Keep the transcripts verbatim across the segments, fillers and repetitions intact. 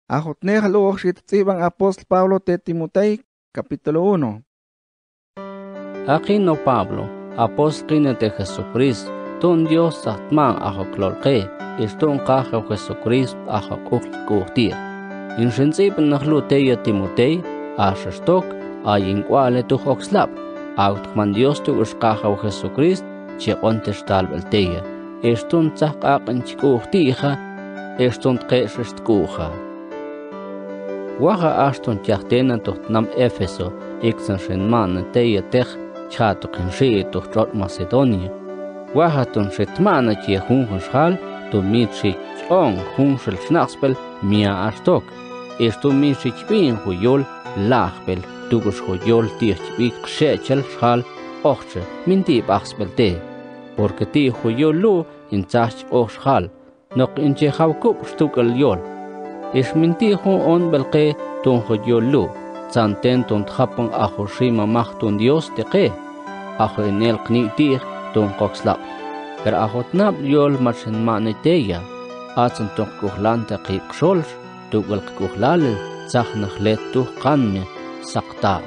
Ajotnej luog xitziban apóstol Pablo te Timotei, capítulo uno. Aquí no Pablo, apóstol de Jesucristo, ton Dios atman ajoclorque, eston caja Jesucristo ajocurtir. In shinzibin nachluteya Timotei, ashastok, ayinquale tu hoxlap, autman Dios tu uscaja Jesucristo, cheontes talbelteya, eston tzakaqan chikuhtija, eston tqeshistkuja. Waha aston tiachtena tot nam Efeso, ixan shenman teya tech, chato kinshi to trot Macedonia. Waha ton shetmana tia hunhun schal, to mitchi chong hunshel schnaxpel, mia astok. Esto mitchi chbin huyol, lachbel, tugus huyol tichbik shechel schal, ochche, minti baxbel te. Porque ti huyol lu, in zach och schal, nok in chechaukub stukel yol. Ish minti hun on belke ton huyol lu, zanten ton tchapang ajo shima machtun Dios teke. Ajo en el knitir ton kokslap. Per ajot nab yol machen maneteya. Atsen ton kuhlante kik sholsh, tugal kuhlal, zachnach let tu kanme, sakta.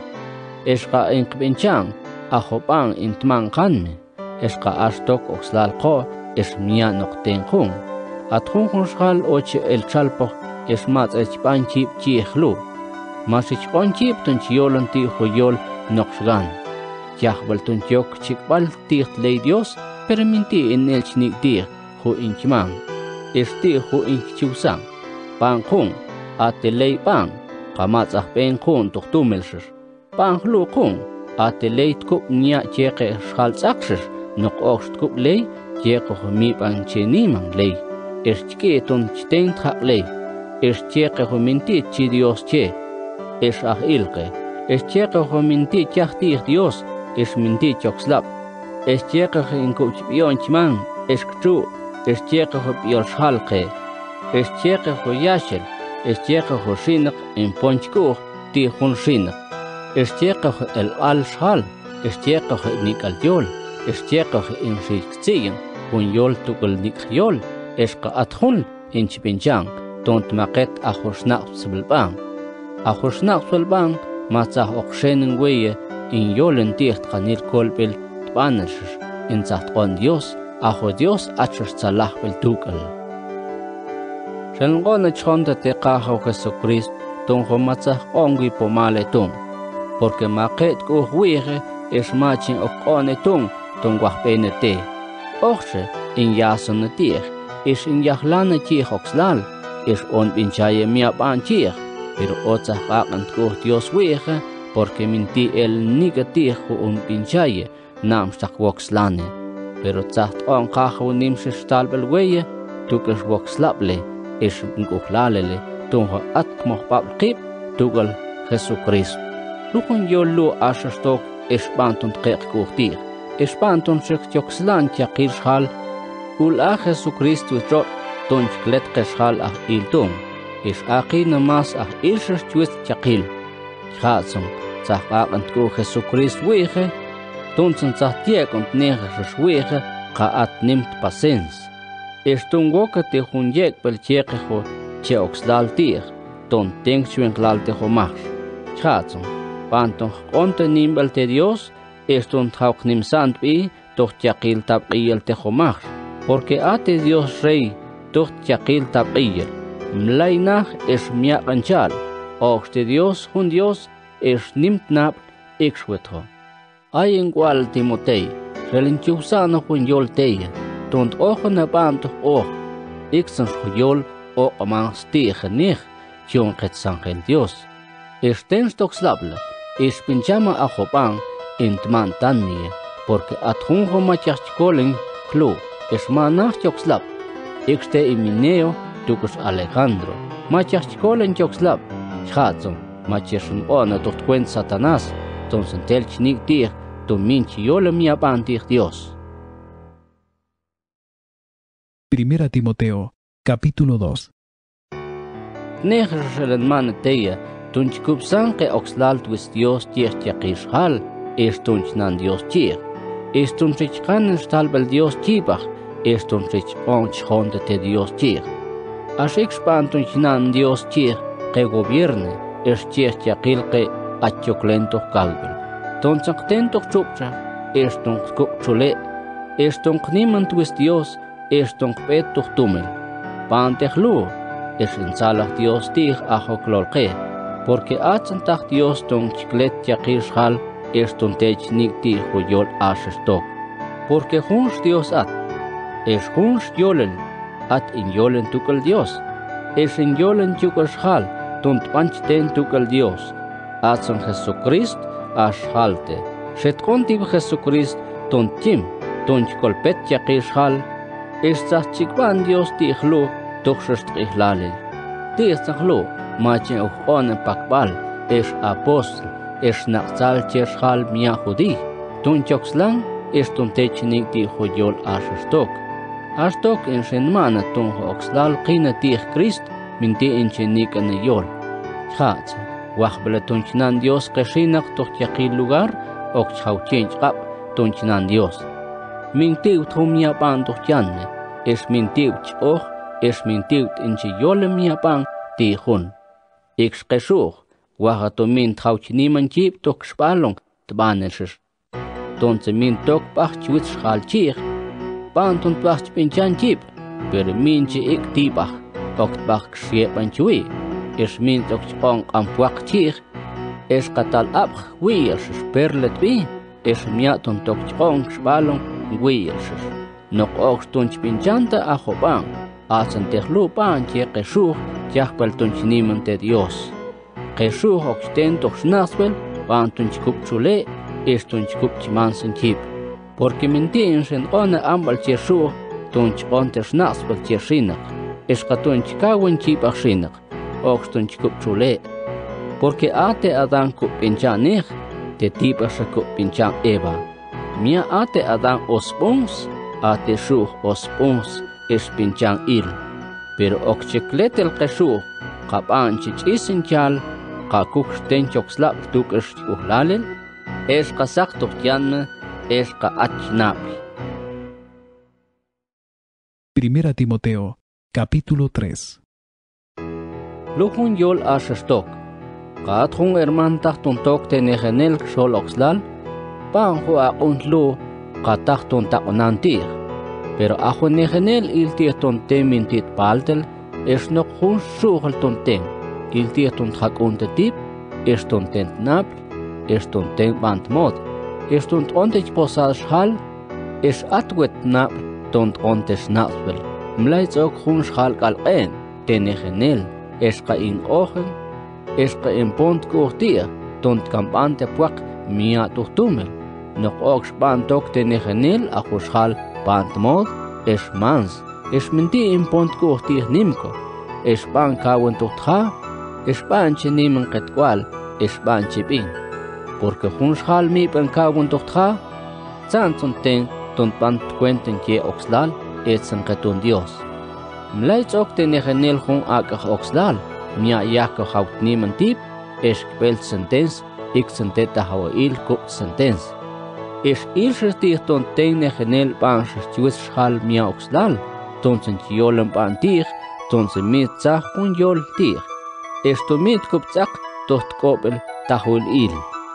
Eshka en kbenchang, ajo pang intman kanme. Eshka ashtok okslal ko, esh mia nokten kung. At kung kung shal oche el chalpo, esh mat echpan chip chiechlu. Masich on chip ton chiolan ti huyol nokshgan. Yahbal ton yok chikbal ticht ley Dios, pero minti en el chnik dir, hu inchman. Esti hu inchusang. Pan kung, ate ley pan, kamat ah pen kung tuktumelsher. Pan hlu kung, ate ley tkup nya cheke schalzaksher, nok okst kup ley, cheke hu mi pan cheniman ley. Eschke ton chten trak ley. Eschke hu minti chi Dios che. Esh ah ilke. Eschke hu minti chachtir Dios. Es minti chokslap. Es cheque en kuchpion chman, es kchu, es cheque ho piol shalke, es cheque ho yashel, es cheque ho shinak en ponchku, ti hun shinak. Es cheque ho el al shal, es cheque ho nikal yol, es cheque ho en shikziyan, hun yol tukul nik yol, es ka athun en chipinchang, tont maket ahosnak sbelbang. Ahosnak sbelbang, matzah okshen weye, in yolen ticht kanil kolpel tbanesh in zacht on Dios ajo Dios achos zalachbel tukal. Shelngona chonda te qajo Jesucristo ton homatzah ongi pomale ton, porque maket ko huige es machin okone ton ton guajpene te. Oxe in yason tier is in yahlane tier oxlal is on binchaye mia banchier, pero otzah qaqant ko Dios huige, porque minti el negativo un pinchaye nam stak woxlane, pero zacht on kajo nimse stalbel weye, tukes woxlable, is nguklalele, tunho atmoh babqib, tugal Jesucristo. Lukon yollu ashastok is banton qeq kuhtir, is banton shik joxlan chakil shal, ul a Jesucristo trot, tonch klet qeshal ah iltung, is aqi namas ah ilshas twist chakil. Chatsum, zahaqant ko Jesucrist wege, tunzen zahtiek und negeres wege, qaat nimt pasens. Estun woke te hunjek pel chekejo, che oxlal tier, ton tenkchuenklal te homash. Chatsum, panton onte nimbel te Dios, estun tauk nim santbi, toch chakil tabqiyel te homash, porque ate Dios rey, toch chakil tabqiyel, mlainach es miakanchal. Oxte Dios, hun Dios, es nimtnap ixwetho. Ay en cual Timotei, relinchusano hun yol teya, tont ojo na panto och, ixans huyol o aman stiege nich, chion quetzangel Dios. Es tenstok slabla, es pinchama a jopan, intman tanie, porque at hunjo machachkolen, klu, es manach chokslap, ixte imineo, tucus Alejandro, machachkolen chokslap, Chatzon, machesun ona tot cuen Satanás, ton sentel chnik dir, ton minchi yola mia bantir Dios. Primera Timoteo, capítulo dos. Negerselen maneteya, ton chikupsan que oxlal twis Dios tier tiakishal, es ton chnan Dios tier, es ton chichkan stalbel Dios chibach, es ton chichon chonde te Dios tier. Ashik spanton chnan Dios tier, que gobierne, es chiestiakil que achoclento calvel. Ton tento chupcha, eston chule, eston niman tuis Dios, eston peto tumel. Pantehlu, es en salah Dios tig ajo clolque, porque atzantach Dios ton chiclet yakil shal, eston tech nik ti huyol ashestok. Porque juns Dios at, es juns yolen, at in yolen tukal Dios, es in yolen tukal shal, ton panchten tukal Dios, atzan Jesucrist ashalte. Shet kontib Jesucrist ton tim, ton chkolpet yakil shal, es tzachikban Dios tihlu, tuxest ihlale. Tihlu, machen uch onen pakbal, es apostol, es nachzal tiershal mia judi, ton chokslang, es ton technik di jojol ashestok. Ashtok in shenmana ton oxlal qina tih Christ, minti in chenik an yol. Chatz, wachbele ton chinan Dios qeshinak toch yakil lugar, ok chauchench qap ton chinan Dios. Mintiu tom yapan toch yanne, es mintiu choch, es mintiu in chiyole miapan tihun. Ix qeshuch, wahato min chauchiniman chip toch spalong tbaneshes. Tonce min tok pach chuits schal chich, pan ton pach pinchan chip, pero min chi ik tibach, ok pach xiepan chui, es min tok chong ampuak chich, es katal apch wiers perlet bi, es miaton tok chong spalong wiers. Nok ok stunch pinchanta ajo pan, asan tehlu pan che qeshuch, chachpel tunchiniman te Dios. Qeshuch ok sten toch snasbel, pan tunch kup chule, eston chkup chimansen chip, porque mintin sen ona ambal cheshu, ton chonter snasbel chesinak, escaton chikawen chip achinak, oxton chkup chule, porque ate Adán kup pinchanich, te tipa shakup pinchan Eva, mia ate Adán ospons, ate shuh ospons, es pinchan il, pero okcheklet el qeshu, qapan chichisen chal, qakuk sten chokslap tuk es uhlalel, es qasak tohtianme, es qa achnapi. Primera Timoteo, capítulo tres. Lujun yol ashestok, qatjun herman tahtun tok tenejenel xol oxlal, panjo aquntlu qatahtun taqonantir, pero ajo nejenel il tieton temintit paltel, es nok jun shuhal tonten, il tieton tip, es tontent napl, eston ten bant mod, eston ontech posal shal, es atwet nap tont ontes napel. Mlaits ook hun shal kalqen, tenegenel, esqa in ogen, esqa in pont kurtia, tont kampante puak mia tuhtumel. Nog ook spantok tenegenel a shal bant mod, es mans, es minti in pont kurtia nimko, es pan kawen tuhtha, es panche nimen ketkwal, es panche pin. Porque juns hal mi pen kagun tochtha, zanton ten ton pant cuenten que oxlal, etzen ketun Dios. Mlaits ok tenegenel jun akach oxlal, mia yako haut niman tip, es kpelt sentens, ik senteta hawa il kup sentens. Es ilses tih ton tenegenel panches chuis hal mia oxlal, ton sen yolen pantir, ton sen mit zach un yol tir. Esto mit kup zach tocht kopel tahul il.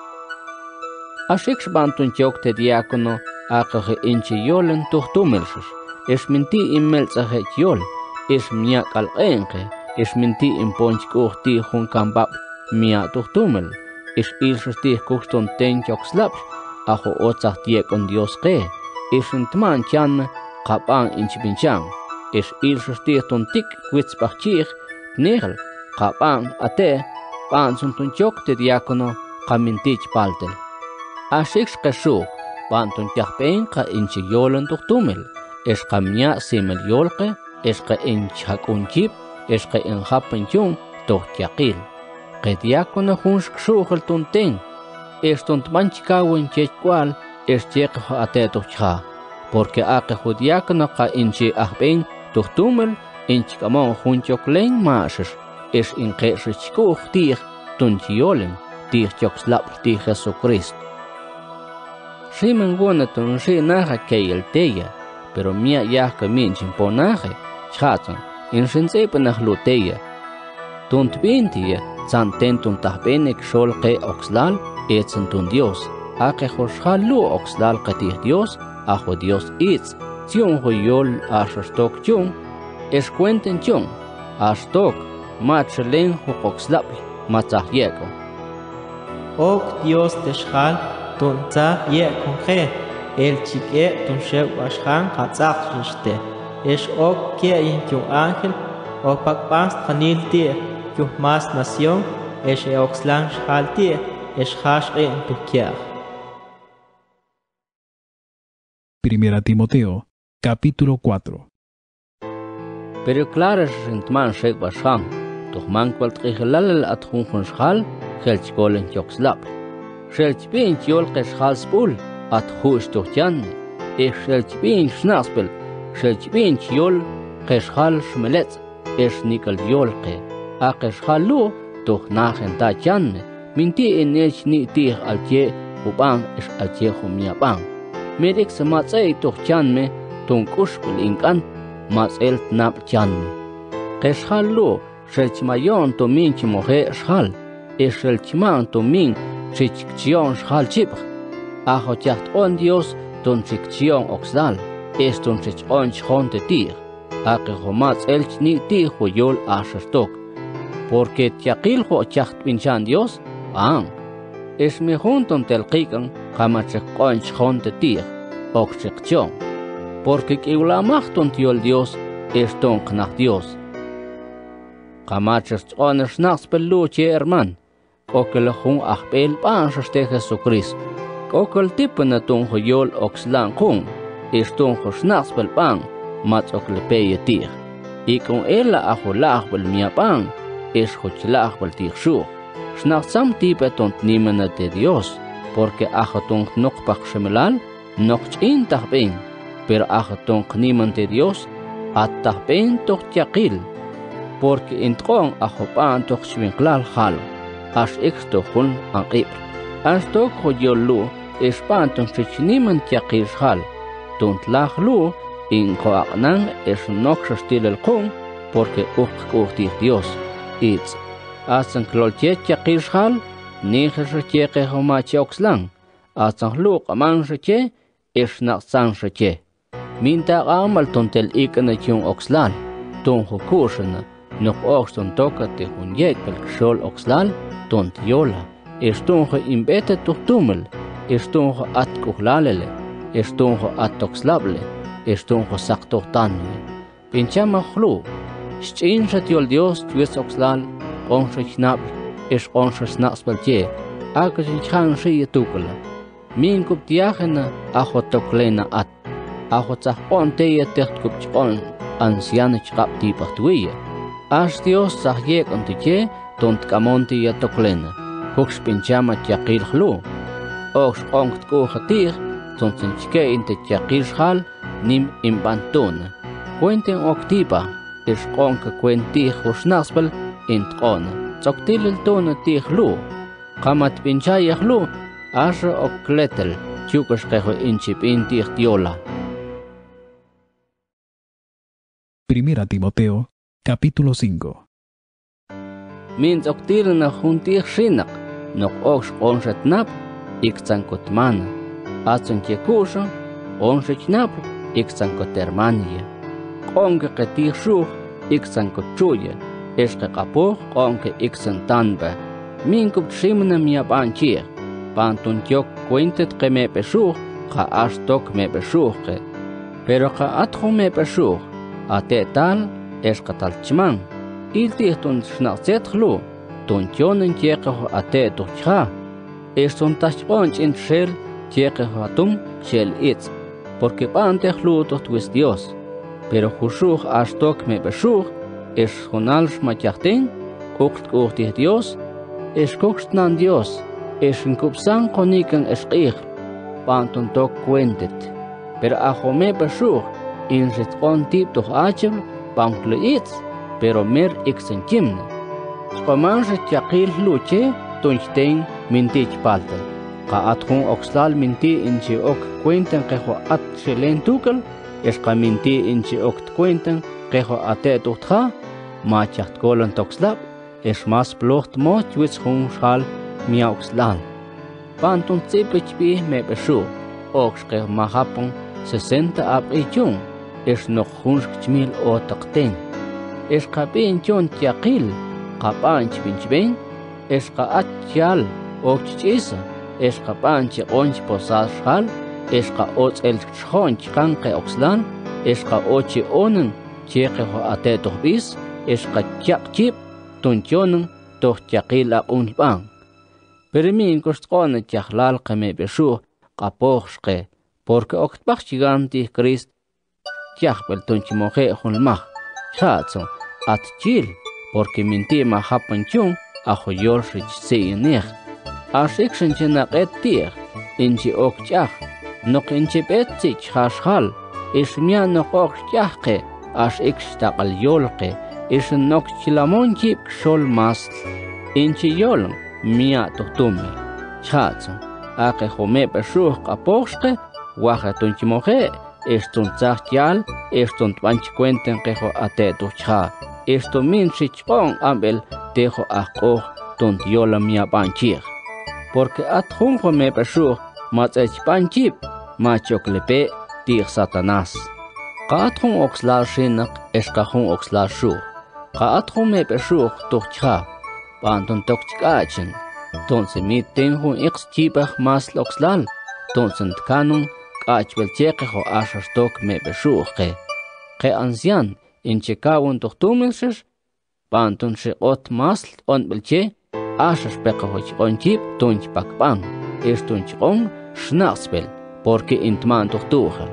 Ashik shbantun chok te diakono akaje inchi yolen tuhtumelshus. Es minti immelzaje yol. Es miak al enke. Es minti imponch kuhti hun kambab mia tuhtumel. Es ilshus tih kuhton ten chok slap. Ajo otzah diakon Dios ke. Es intman chan kapan inchi pinchang. Es ilshus tih ton tik kwitzpach chich. Negel kapan ate. Pansun tun chok te diakono kamintich paltel. Ashik qeshu, pantun tiahpen ka inchi yolen tuhtumel, es kamnya simel yolke, es ka inch hakunchip, es ka inhapen chung tohtiakil. Qediakona hunsh kshuhel tunten, es tontmanchikawen chechkwal, es chekha atetuchha, porque ake judiakona ka inchi ahpen tuhtumel, inch kamon hunchoklen mashes, es inqeshchkuh tih tunchiolen, tih chokslap tih Jesucristo. Shimen gona ton shi naja kei el teya, pero mia yahka minchin ponaje, chatan, in shinsepa nah luteya. Tunt binti san tentun tahbenek sholke oxlal etzentun Dios. Ake jorshal lu oxlal qatih Dios, ajo Dios itz. Tion hoyol ashastok chung, es cuenten chung, ashtok, machelen hokoxlapli, matzah yeko. Ok Dios teshal, tun tzah yekon je, el chique tun shew ashhan katzach rishte. Es ok kia in yung ángel, o pakpast kanil tie, yung mas nación, es e oxlan shal tie, es hash en tu kiach. Primera Timoteo, capítulo cuatro. Pero claro, shintman shek basham, tuhman kwalt qihlal at khun shal, khelch kolen yoxlap. Shelch bin yol qeshal spul at khush tuhjan, e shelch bin shnaspel, shelch bin yol qeshal shmelet, es nikal yolqe. A qeshal lu tuh nachen ta chan, minti enech ni tih alche ubang es alche khumyabang. Medik sematsay tuhjan me tun kushpul inkan matsel tnap chanmi. Qeshal lu shelchmayon to min chimohe shal, e shelchman to min chikchion shal chipr. Ajo chacht on Dios ton chikchion oxdal, es ton chichon chon te tir. Ake homats elch ni ti huyol ashertok. Porque tiakil ho chacht pinchan Dios, ang. Es me junton telqikan kamachek on chon te tir, ok chikchion. Porque kiulamachton tiol Dios, es ton knach Dios. Kamachers on snaks pelu che herman. Kokel hun achbel pan shte Jesucristo. Kokel tipna ton huyol oxlan kun, es ton snaks pel pan. Mats ok le peye tir. Y con ella ajolag bel mia pan, es hochlag bel tir shu. Snach sam tipe tont nimena de Dios, porque ajoton nokpach shemelal, noch in tahben, pero ajoton nimen de Dios, at tahben toch tiakil, porque intron ajopan toch schwinklal halo, as exto hun an ib. As toch hojolu, es panton nimen tiakil hal, tont lag lu, in coagnan es nox stil el con, porque uk urti Dios. It's asan klolchet yakishal, ni jeche homache oxlan, asan luk aman sheche, es naxan sheche. Minta amal tontel ikana chung oxlal, ton hokushana, nok oxton toka te hun yek pel kshol oxlal, tont yola, es tonjo imbete tuktumel, es tonjo at kuhlalele, es tonjo at oxlable. Eston sakto tanni. Pinchama khlu. Shin shatiol Dios twis oxlal, on shnab, es on snasbalje. Akashin chan shi tukula. Min kup tiachena ajotoklena at. Ajotza on te techt kup on anciane chap ti patuye. As Dios sahyek on tije tont kamonti yatoklena. Hooks pinchama tiakil khlu. Ox onkt ko khatir, tont chike inte tiakil khal. Nim imbantona. Cuenten octipa, es conca cuenti husnaspel intona. Zoctil el tona tihlu. Kamat pinchayahlu, asha okletel, chukas kejo inchipin tihtiola. Primera Timoteo, capítulo cinco. Min zoctil na juntih shinak, nok ox onshet nap, ikzan kotmana. Atsan tiekusha, onshet nap, iksan kotermania. Konke ketir shuh, iksan kochuya. Eske kapoh, konke iksan tanba. Min kup shimna mia banchir. Pantun tiok cuentet que me peshuh, ka astok me peshuh ke. Pero ka atjo me peshuh, ate tal, eske talchman. Iltihtun schnazet hlu, tun tionen tiekeho ate tuchha. Eston tachonch in shel, tiekeho atum, shel itz. Porque pante hluto tuis Dios, pero jushuh astok me beshuh, es jonal shmachachten, ukt urti Dios, es kuxtnan Dios, es nkupsan konikan esqir, panton tok cuentet, pero ajome beshuh, in ritqon tip toch achel, pankluitz, pero mer ixenchimne. Skoman shachakil luche, tunchten mintich palta. Ka atjun oxlal minti inchi ok cuentan quejo at shelen tukal, es ka minti inchi ok cuentan quejo ate tutja, ma chacht kolan toxlap, es mas blocht mo twits hun schal miauxlal. Pantun tsipich bi me beshu, okske mahapon sesenta ab ichun, es noch hunskchmil o takten. Es kapin chon tiakil, kapanch pinchben, es ka atchal okchisa, es kapanch onch posas schal, es ka ots el chonch kanke oxlan, es ka ochi onen, cheque ho ateto bis, es ka tiak chip, tunchonen, toch tiakil ab unbang. Permin kostqone tiaklal kame beshu, kapochke, porque octbach giganti Christ, tiakbel tunchimoje hunmach, chatson, at chil, porque minti ma hapanchun, ajo yorshich se nech. As iksenchenak et tier, inchi okchach, nok inchi betsich hashal, is mia nok okchachke, as ikstakal yolke, is nok chilamonchip shol mast, inchi yolng, mia totume. Chatson, ake home beshuch kapochke, waja tunchimoje, estun tzachtial, estun twanchcuenten quejo atetucha, esto minchich on ambel tejo akoj tontiola mia panchir. Porque atjunjo me peshuch matzech panchip, machoklepe tir Satanás. Ka atjun oxlar shinak eskajun oxlar shuch. Ka atjun me peshuch tuchcha, panton tokchkachen. Tonse mit tenjun ix chipach mas loxlal, tonsen tkanun achbel chequejo ashastok me beshuche. Que ancian in chekawun tochtumelshes, pantun she ot masl on belche, ashas pecahoch on chip tunch pakpan, estunch on schnaspel, porque intman tochtuche.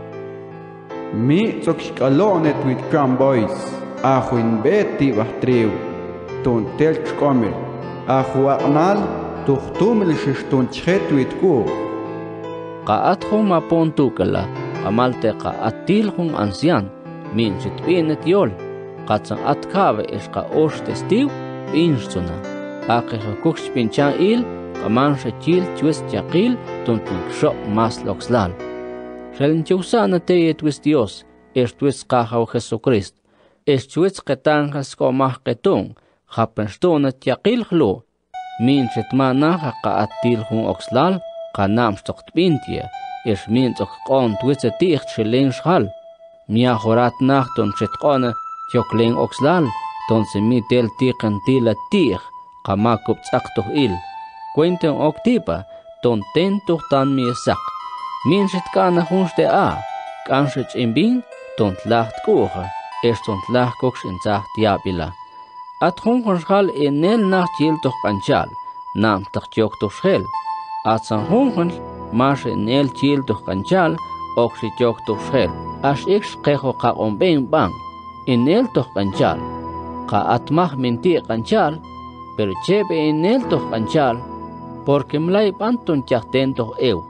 Mi zokshkalonet with cram boys, ahuin beti vahtriu, tun telch komel, ahuaknal, tochtumelshes tunch with kur. Kaatjun mapon tukala, amalte ka atiljun ancian, min sitbinet yol, katsan atkave eska os testiu, instuna. Akeja kuks pinchan il, kamanse chil chwes chakil, tuntun shop mas loxlal. Shelen chusana te twis Dios, es twis kaja Jesucrist, es chwes ketanjas komah ketun, hapenstona chakil hlo, min sitmana ka atiljun oxlal, kanam stokt bintie, es min tok kon twitze ticht shelen schal. Mia horat nachton chetqone tjokling oxlal, ton se mi tel tiqen tila tich, kamakup tzaktoh il. Cuenten oktipa, ton ten tuchtan mi sak. Min shetkana hunste a, kanshich imbin, ton tlacht kucha, es ton tlacht koks in tzach tiapila. At hungenschal in nel nacht jil toch kanchal, nam tach tjok toch schel. At san hungens, mas in nel jil toch kanchal, ook si tjok toch schel. As ix kejo ka omben bang, in el toch kanchal. Ka atmach minti kanchal, pero chebe in el toch kanchal, porque mlai panton chachten toch eu.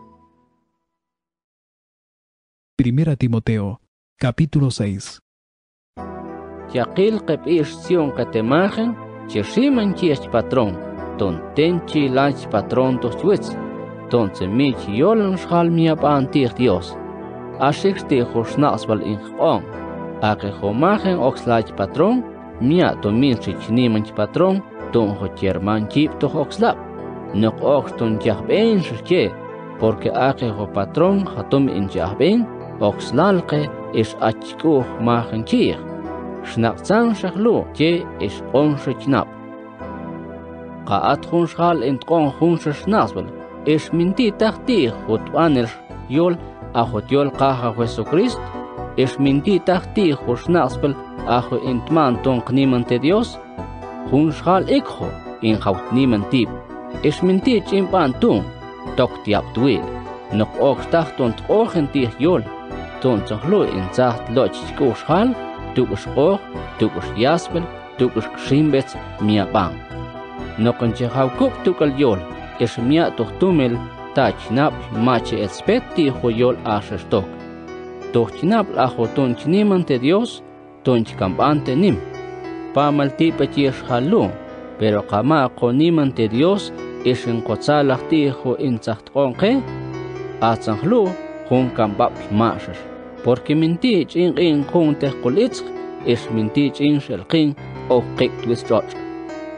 Primera Timoteo, capítulo seis. Chakil kep ish sion katemagen, chishiman chiech patron, ton tenchi lach patron toch chuitz, ton se mich yolan schal mia pantir Dios. Ashix te hosnasbal in on, ake homagen oxlach patron, mia to minchich nimant patron, ton hotjerman chip toch oxlap. Nok ox ton jahben shche, porque ake ho patron hatum in jahben, oxlalke is achkuh magen chir. Schnapzan shachlu, che is onshichnap. Ka at hunschal in tron hunschnasbal, is minti tachti hotwaner yol. Ajo tiol kaja Jesucrist, es minti tahti hosnaspel ajo intman ton knimante Dios, hunschal ikho in haut nimantip, es minti chimpan tun, tok tiap tuil, nok ok tachton togentich yol, ton zahlu in zaht loch kushal, tukus och, tukus yaspel, tukus kshimbets mia bang. Nok en chehau kup tukal yol, es mia tohtumel, Tachnap mache expecti hoyol ashestok. Tochnap ajo tonchnimante Dios, tonchcampante nim. Pamal tipa chies halu, pero kama konimante Dios es en kotzalachti ho inzachtronke, atzanhlu hun kampap masher. Porque mintich in in kun tehkolitz es mintich in shelkin o kik twistroch.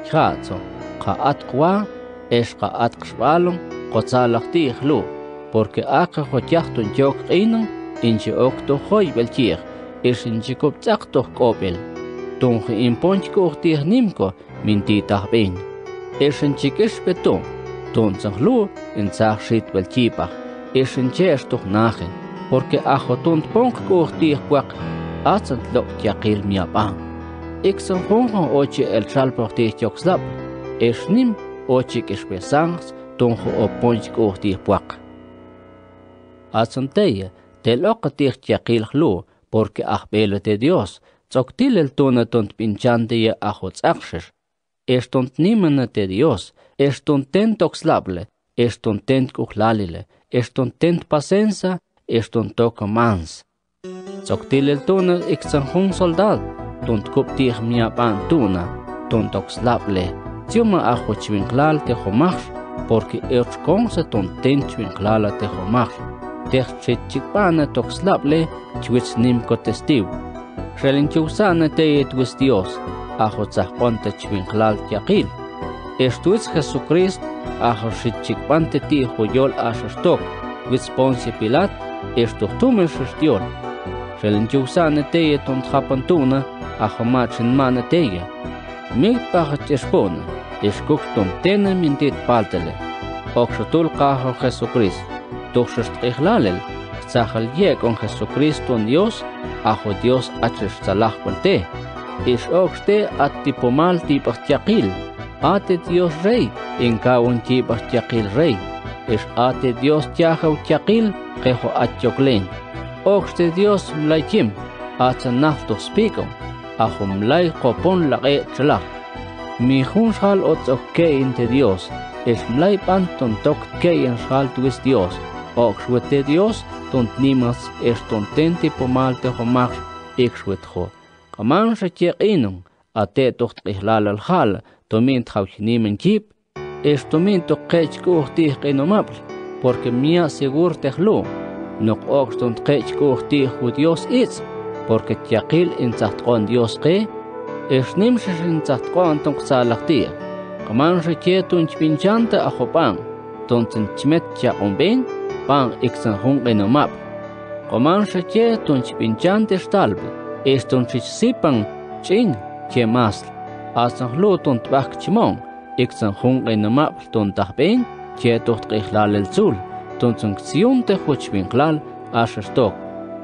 Chatso, ka atqwa, es ka atqshbalon, qotzalaqti lu, porque aka hotiachtun yok inan, inche okto hoy beltier, es inche koptzakto kopel. Tunge imponchko urtier nimko, minti tahben. Es inche kishbeton, tonzang lu, in zag shit beltipach, es inche estoch nachen, porque ajo tont ponk urtier kwak, atzant lok tiakil miapang. Ik san hongo oche el chalportier tjokslap, es nim oche kishbesangs, tonge op ponchko urtier kwak. Atzanteye, tel okatir tiakil lu, porque ahbelo de Dios, tzoktil el tona tont pinchante ye ajots aksher. Estont nimana de Dios, estont tent oxlable, estont tent kuchlalile, estont tent pasensa, estont toca mans. Tzoktil el tona ixanjun soldad, tont kuptir mia pantuna, tont oxlable, tioma ajochwinklal te jomach, porque erchkonse tont tent chwinklala te jomach. Techchit chikpana toxlable, chwitz nimko testiu. Relinchusana teit wis Dios, ajotzah ponte chwinklal tiakil. Estuitz Jesucrist, ajochit chikpante ti joyol ashastok, witz Ponce Pilat, estuchtume shestiol. Relinchusana teit ont japantuna, ajomachin mana teia. Mig pachat espona, eskuktum tene mintit paltele. Oxatul kajo Jesucrist. Tuxxtihlalel, tzahal ye con Jesucristo en Dios, ajo Dios achestalach te. Ish oxte at tipomal tipastiakil, ate Dios rey, en kaun tipastiakil rey. Ish ate Dios tiajau tiakil, kejo atjoklen. Oxte Dios mlaikim, ate nafto spikon, ajo mlai kopon la e chalach. Mi junshal otzokke inte Dios, ish mlai panton tok ke en shal tuis Dios. Oxwete Dios, tont nimas estontente pomalte homach, exwetjo. Kaman shachek inung, ate tocht ihlal al hal, tomint hauchnimen kip, estomint toqechko tih enomabl, porque mia segur tehlo, nok oxtont qechko tih Dios itz, porque tiakil in zahtqon Dios ke, esnimshish in zahtqon tonk salaktia. Kaman shachetun chpinchante ajopan, tonten chmet cha omben, pan ixanjun enomap. Coman shache tunch pinchante stalbe, estunch sipan chin che masl. Asan lo tunt bak chimon, ixanjun enomap tuntahben, che tucht ihlal el zul, tuntzunction te huchwinklal ashastok.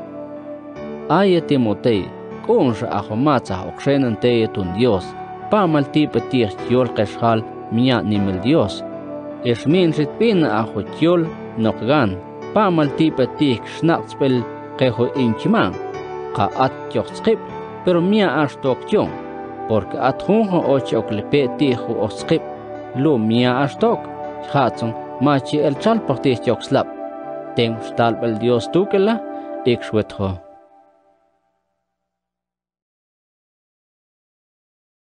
Aye Timotei, kunsha ahomatza oxenan te tun Dios, pa maltipe tir yol keshal mia nimel Dios. Esmin ritpin ahotiol nokgan, pa maltipa tik schnatzpel kejo inchiman, ka at skip, pero mia ashtok yon, porque at hunho ochok lepe tijo o skip, lo mia ashtok, hatson machi el chalportis yok slap, tem stalbel Dios tukela, ik schwetho.